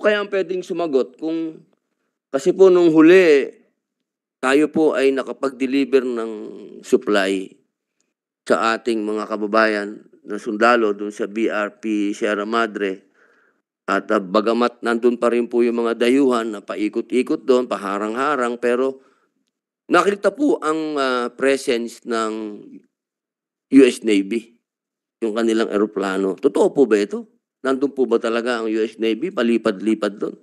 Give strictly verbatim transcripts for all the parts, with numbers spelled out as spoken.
kaya ang pwedeng sumagot kung kasi po nung huli tayo po ay nakapag-deliver ng supply sa ating mga kababayan na sundalo dun sa B R P Sierra Madre. At uh, bagamat nandun pa rin po yung mga dayuhan na paikot-ikot doon, paharang-harang, pero nakita po ang uh, presence ng U S Navy, yung kanilang eroplano. Totoo po ba ito? Nandun po ba talaga ang U S Navy, palipad-lipad doon?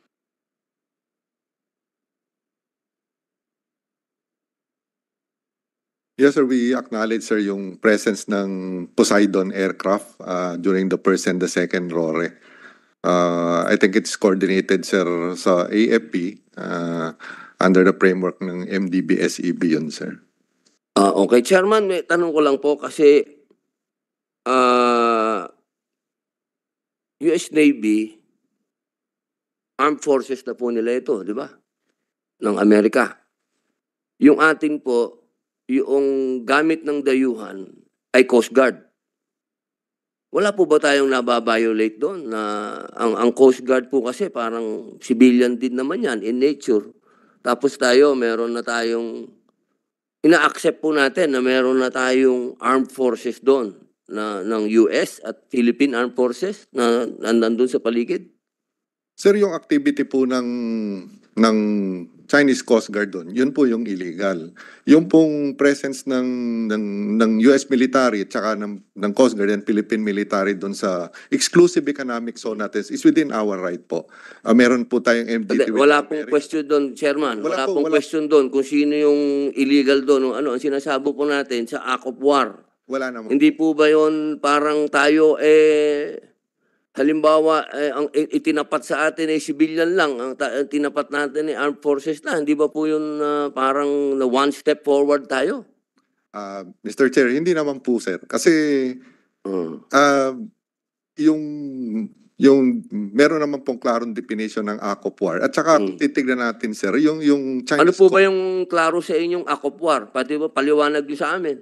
Yes, sir. We acknowledge, sir, yung presence ng Poseidon aircraft uh, during the first and the second R O R E. Uh, I think it's coordinated, sir, sa A F P uh, under the framework ng M D B S E B yun, sir. Uh, okay, Chairman, may tanong ko lang po kasi uh, U S Navy, armed forces na po nila ito, di ba? Ng Amerika. Yung atin po, yung gamit ng dayuhan ay Coast Guard. Wala po ba tayong nababiolate doon? Na ang, ang Coast Guard po kasi parang civilian din naman yan in nature. Tapos tayo, meron na tayong, ina-accept po natin na meron na tayong armed forces doon na, ng U S at Philippine Armed Forces na nandun sa paligid. Sir, yung activity po ng, ng Chinese Coast Guard doon, yun po yung illegal. Yung pong presence ng, ng, ng U S military at saka ng, ng Coast Guard and Philippine military doon sa exclusive economic zone natin is within our right po. Uh, meron po tayong M D T. Wala pong question doon, Chairman. Wala, wala po, pong wala. question doon kung sino yung illegal doon. Ano, ang sinasabo po natin sa act of war. Wala naman. Hindi po ba yun parang tayo eh... Halimbawa, eh, ang itinapat sa atin ay civilian lang, ang, ang tinapat natin ay armed forces na. Hindi ba po yun uh, parang na one step forward tayo? Uh, Mister Chair, hindi naman po, sir. Kasi uh, uh, yung, yung meron naman pong klarong definition ng act of war. At saka hmm. titignan natin, sir, yung, yung Chinese... Ano po ba yung klaro sa inyong act of war? Pati ba paliwanag nyo sa amin?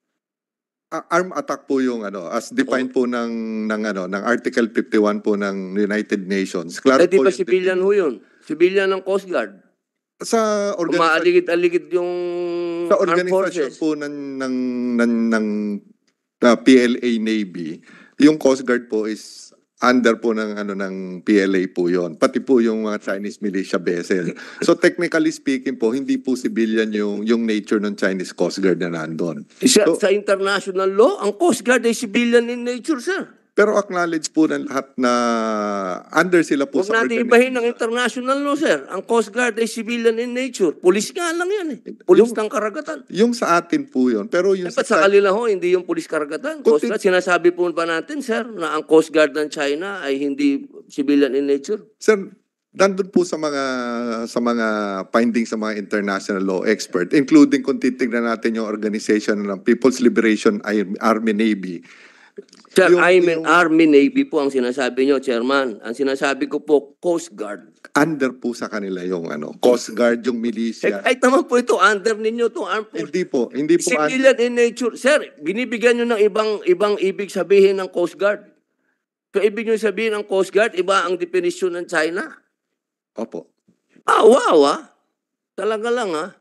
Uh, arm attack po yung ano as defined oh. po ng ng ano ng Article fifty-one po ng United Nations. Klaro eh, di ba civilian ho yun? Civilian ng Coast Guard. Sa organization umaaligid-aligid yung sa organization po ng ng ng, ng uh, P L A Navy, yung Coast Guard po is under po ng ano ng P L A po yon, pati po yung mga Chinese militia vessel. So technically speaking po, hindi po civilian yung yung nature ng Chinese Coast Guard na nandun. Sa, so, sa international law, ang Coast Guard ay civilian in nature, sir. Pero acknowledge po ng lahat na under sila po Huwag sa natin ibahin ng international law, sir. Ang Coast Guard ay civilian in nature. Pulis nga lang yan eh. Pulis ng karagatan. Yung sa atin po yun. Pero yung eh, sa, sa kanila ho, hindi yung pulis karagatan. Coast Guard, sinasabi po ba natin, sir, na ang Coast Guard ng China ay hindi civilian in nature? Sir, nandun po sa mga sa mga findings sa mga international law expert, including kung titignan natin yung organization ng People's Liberation Army Navy. Sir, yung, I mean, yung, Army, Navy po ang sinasabi nyo, Chairman. Ang sinasabi ko po, Coast Guard. Under po sa kanila yung ano, Coast Guard, yung militia. Eh, ay, tama po ito, under ninyo to armed force. Hindi po, hindi po. Civilian in nature. Sir, binibigyan nyo ng ibang, ibang ibig sabihin ng Coast Guard. So, ibig nyo sabihin ng Coast Guard, iba ang depinisyon ng China? Opo. Ah, wow, ah. Talaga lang, ah.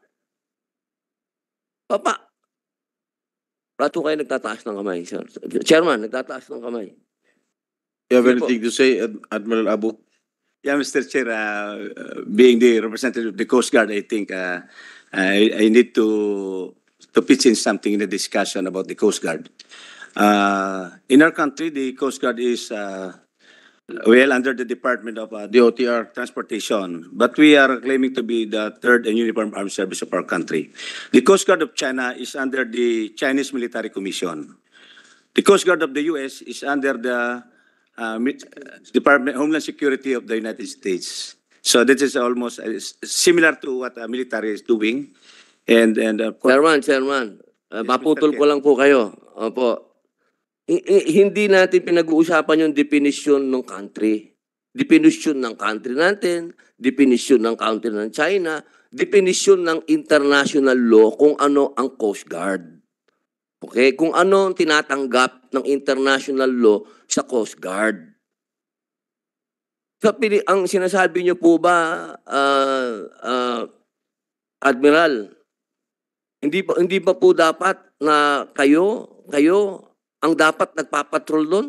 Papa, Rato kayo nagtataas ng kamay, sir. Chairman, nagtataas ng kamay. You have anything to say, Ad Admiral Abu? Yeah, Mister Chair, uh, uh, being the representative of the Coast Guard, I think uh, I, I need to to pitch in something in the discussion about the Coast Guard. Uh, in our country, the Coast Guard is uh, well under the Department of uh, D O T R Transportation, but we are claiming to be the third and uniform armed service of our country. The Coast Guard of China is under the Chinese Military Commission. The Coast Guard of the U S is under the uh, Department of Homeland Security of the United States. So this is almost uh, similar to what the military is doing. And and uh, Chairman, Chairman, uh, maputol ko lang po kayo. Opo. Hindi natin pinag-uusapan yung definition ng country. Definition ng country natin, definition ng country ng China, definition ng international law kung ano ang Coast Guard. Okay? Kung ano ang tinatanggap ng international law sa Coast Guard. Sa pili, ang sinasabi niyo po ba, ah, ah, Admiral, hindi ba hindi ba po dapat na kayo kayo ang dapat nagpapatrol doon?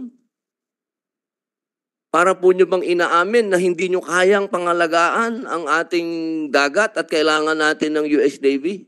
Para po niyo bang inaamin na hindi niyo kayang pangalagaan ang ating dagat at kailangan natin ng U S Navy?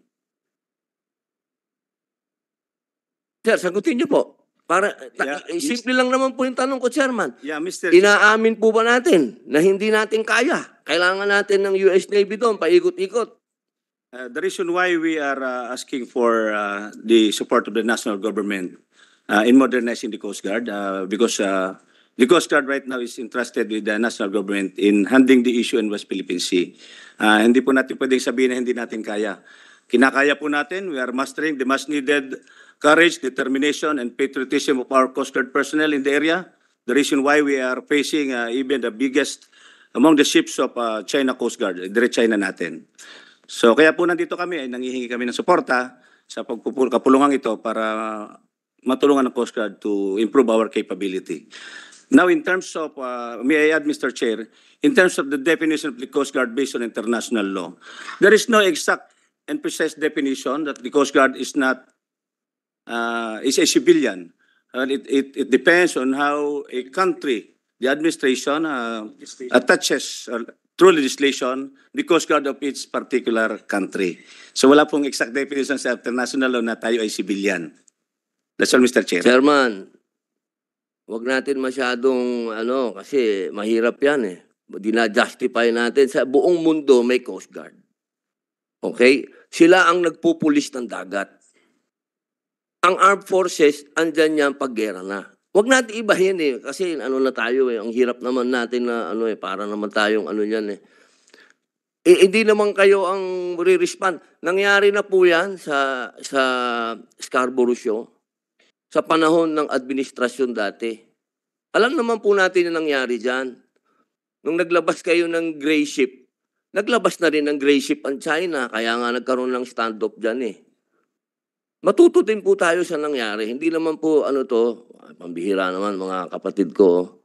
Sir, sagutin niyo po. Para ta- Yeah, eh, simple lang naman po yung tanong ko, Chairman. Yeah, Mister Inaamin po ba natin na hindi natin kaya? Kailangan natin ng U S Navy doon, paikot-ikot. Uh, the reason why we are uh, asking for uh, the support of the national government uh, in modernizing the Coast Guard, uh, because uh, the Coast Guard right now is entrusted with the national government in handling the issue in West Philippine Sea. Uh, hindi po natin pwedeng sabihin na hindi natin kaya. Kinakaya po natin. We are mastering the much needed courage, determination, and patriotism of our Coast Guard personnel in the area. The reason why we are facing uh, even the biggest among the ships of uh, China Coast Guard, dire China natin. So kaya po nandito kami, ay nangihingi kami ng suporta sa pagpupul kapulungan ito para matulungan ng Coast Guard to improve our capability. Now in terms of, uh, may I add Mister Chair, in terms of the definition of the Coast Guard based on international law, there is no exact and precise definition that the Coast Guard is not, uh, is a civilian. Uh, it, it, it depends on how a country, the administration, uh, attaches uh, through legislation the Coast Guard of its particular country. So wala pong exact definition sa international law na tayo ay civilian. That's all, Mister Chair. Chairman, wag natin masyadong ano kasi mahirap yan eh. Dina-justify natin sa buong mundo may Coast Guard. Okay? Sila ang nagpupulis ng dagat. Ang armed forces, andyan yan paggera na. Huwag natin ibahin eh, kasi ano na tayo eh, ang hirap naman natin na ano eh, para naman tayong ano yan eh. Eh, hindi naman kayo ang re-respond. Nangyari na po yan sa, sa Scarborough Show, sa panahon ng administrasyon dati. Alam naman po natin yung nangyari dyan. Nung naglabas kayo ng gray ship, naglabas na rin ng gray ship ang China, kaya nga nagkaroon ng standoff dyan eh. Matuto din po tayo sa nangyari. Hindi naman po ano to, pambihira naman mga kapatid ko.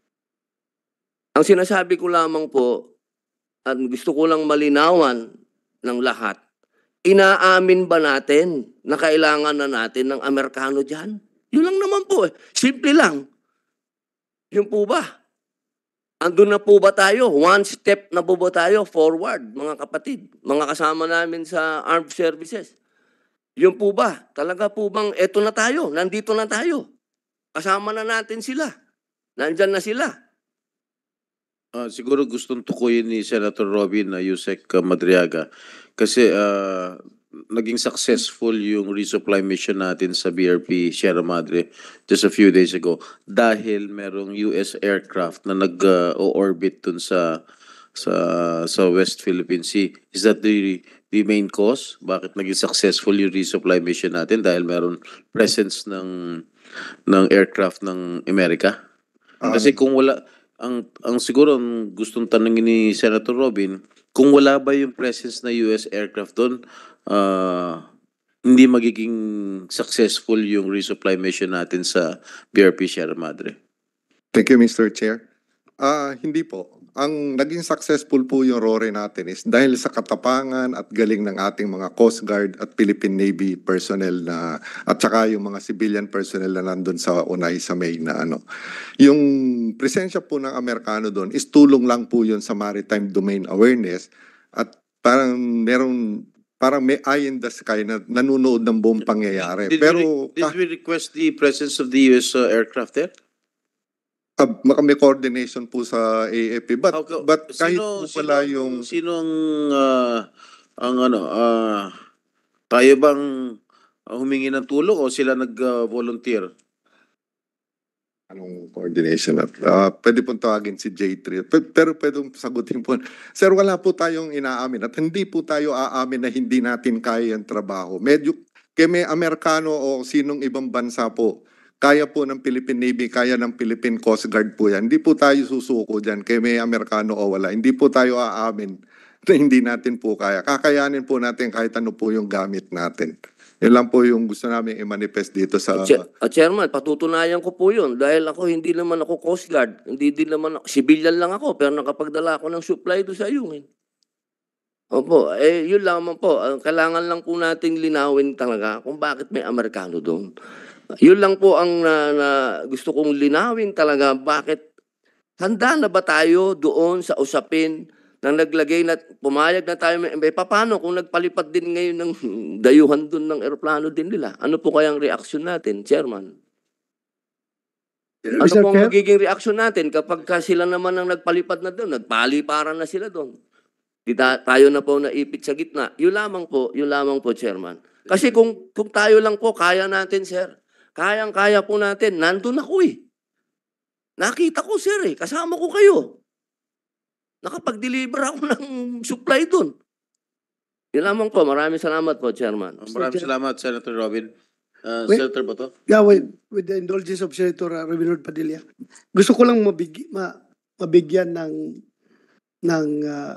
Ang sinasabi ko lamang po, at gusto ko lang malinawan ng lahat, inaamin ba natin na kailangan na natin ng Amerikano dyan? Yun lang naman po eh. Simple lang. Yun po ba? Andun na po ba tayo? One step na po ba tayo forward, mga kapatid? Mga kasama namin sa armed services. Yun po ba? Talaga po bang eto na tayo? Nandito na tayo. Kasama na natin sila. Nandyan na sila. Ah, siguro gustong tukuyin ni Senator Robin na Yusek uh, Madriaga kasi uh, naging successful yung resupply mission natin sa B R P Sierra Madre just a few days ago dahil merong U S aircraft na nag-orbit uh, dun sa sa sa West Philippine Sea. Is that the the main cause bakit naging successful yung resupply mission natin dahil meron presence ng ng aircraft ng Amerika? Kasi kung wala ang ang siguro ang gustong tanungin ni Senator Robin, kung wala ba yung presence na U S aircraft doon, uh, hindi magiging successful yung resupply mission natin sa B R P Sierra Madre. Thank you, Mister Chair. Ah, hindi po. Ang naging successful po yung R O R E natin is dahil sa katapangan at galing ng ating mga Coast Guard at Philippine Navy personnel na at saka yung mga civilian personnel na nandun sa Unay sa May na ano. Yung presensya po ng Amerikano doon is tulong lang po yun sa maritime domain awareness at parang meron parang may eye in the sky na nanonood ng buong pangyayari. Did, Pero we, did we request the presence of the U S uh, aircraft there? uh, may coordination po sa A F P. But, How- but kahit sino, po pala sino, yung... Sino ang, uh, ang ano, uh, tayo bang uh, humingi ng tulong o sila nag-volunteer? Anong coordination? At, uh, pwede pong tawagin si J three. Pero, pero pwede sagutin po. Sir, wala po tayong inaamin. At hindi po tayo aamin na hindi natin kaya ang trabaho. Medyo, kaya may Amerikano o sinong ibang bansa po, kaya po ng Philippine Navy, kaya ng Philippine Coast Guard po yan. Hindi po tayo susuko dyan. Kaya may Amerikano o wala. Hindi po tayo aamin na hindi natin po kaya. Kakayanin po natin kahit ano po yung gamit natin. Yun lang po yung gusto namin i-manifest dito sa... Che- uh, Chairman, patutunayan ko po yun dahil ako hindi naman ako Coast Guard, hindi din naman ako, civilian lang ako pero nakapagdala ako ng supply doon sa ayungin. Opo, eh yun lamang po. Ang kailangan lang po nating linawin talaga kung bakit may Amerikano doon. Yun lang po ang na, na gusto kong linawin talaga, bakit handa na ba tayo doon sa usapin nang naglagay na, pumayag na tayo, may, paano kung nagpalipad din ngayon ng dayuhan doon ng eroplano din nila? Ano po kayang reaksyon natin, Chairman? Ano Mister po ang Chair? magiging reaksyon natin kapag ka sila naman ang nagpalipad na doon, nagpaliparan na sila doon? Di ta- tayo na po naipit sa gitna. Yun lamang po, yun lamang po, Chairman. Kasi kung, kung tayo lang po, kaya natin, sir. Kayang-kaya po natin. Nandun ako eh. Nakita ko, sir eh. Kasama ko kayo. Nakapag-deliver ako ng supply doon. Yun lamang po. Maraming salamat po, Chairman. Maraming salamat, Senator Robin. Uh, Wait. Senator Bato? Yeah, with, with the indulgence of Senator uh, Robin Hood Padilla, gusto ko lang mabig, ma, mabigyan ng ng uh,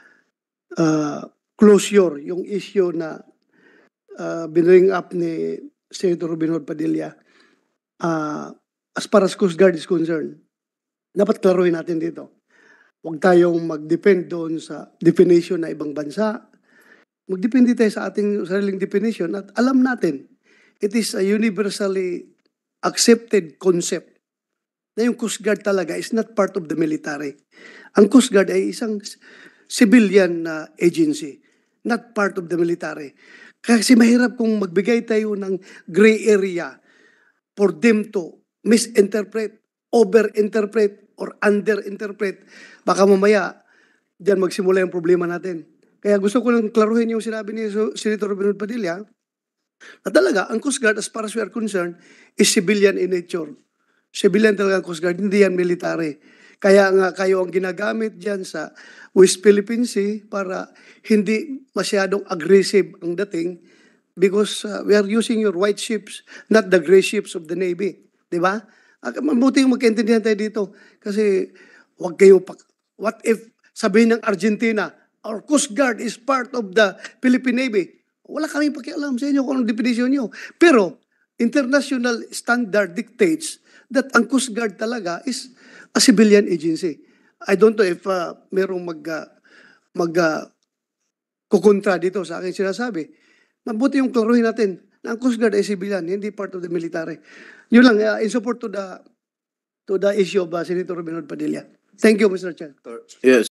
uh, closure yung issue na uh, binring up ni Senator Robin Hood Padilla uh, as far as Coast Guard is concerned. Dapat klaruhin natin dito. Huwag tayong mag-depend doon sa definition na ibang bansa. Mag-depende tayo sa ating sariling definition at alam natin, it is a universally accepted concept na yung Coast Guard talaga is not part of the military. Ang Coast Guard ay isang civilian na agency, not part of the military. Kasi mahirap kung magbigay tayo ng gray area for them to misinterpret, overinterpret, or underinterpret. Baka mamaya, diyan magsimula yung problema natin. Kaya gusto ko lang klaruhin yung sinabi ni Senator Robin Hood Padilla, na talaga, ang Coast Guard, as far as we are concerned, is civilian in nature. Civilian talaga ang Coast Guard, hindi yan military. Kaya nga kayo ang ginagamit dyan sa West Philippine Sea para hindi masyadong aggressive ang dating because uh, we are using your white ships, not the gray ships of the Navy. Di ba? Mabuti yung magkaintindihan tayo dito. Kasi wag kayo, what if sabihin ng Argentina, our Coast Guard is part of the Philippine Navy. Wala kaming pakialam sa inyo kung anong definisyon nyo. Pero, international standard dictates that ang Coast Guard talaga is a civilian agency. I don't know if uh, merong mag, uh, mag uh, kukontra dito sa aking sinasabi. Mabuti yung klaruhin natin na ang Coast Guard ay civilian, hindi part of the military. Yun lang, uh, in support to the to the issue of uh, Senator Robin Hood Padilla. Thank you, Mister Chair. Yes.